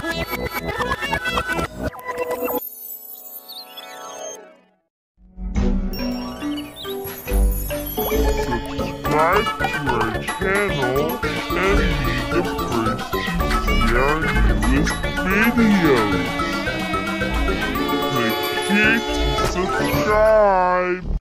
Subscribe to our channel and be the first to see our newest videos. Click here to subscribe.